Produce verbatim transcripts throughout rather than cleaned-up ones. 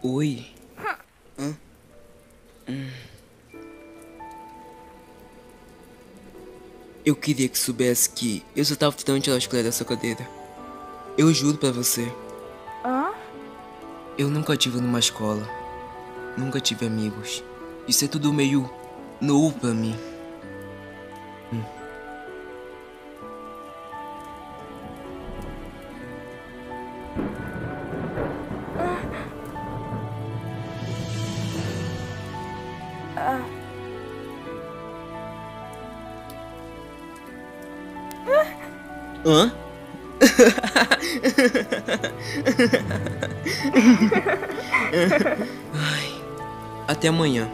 Oi. Hã? Hum. Eu queria que soubesse que eu só tava tentando tirar as colheres dessa cadeira. Eu juro pra você. Hã? Eu nunca tive numa escola. Nunca tive amigos. Isso é tudo meio novo pra mim. Hum. Ah. Hã? Ai, até amanhã.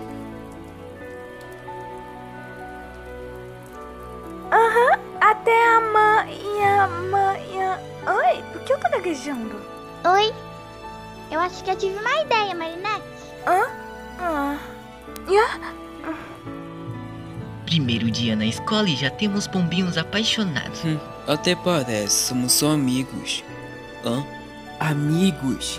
Aham, até amanhã, amanhã. Oi, por que eu tô gaguejando? Oi, eu acho que eu tive uma ideia, Marinette. Hã? Ah. Ah. Primeiro dia na escola e já temos pombinhos apaixonados. Hum, até parece, somos só amigos. Hã? Amigos?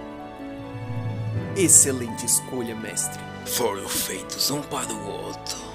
Excelente escolha, mestre. Foram feitos um para o outro.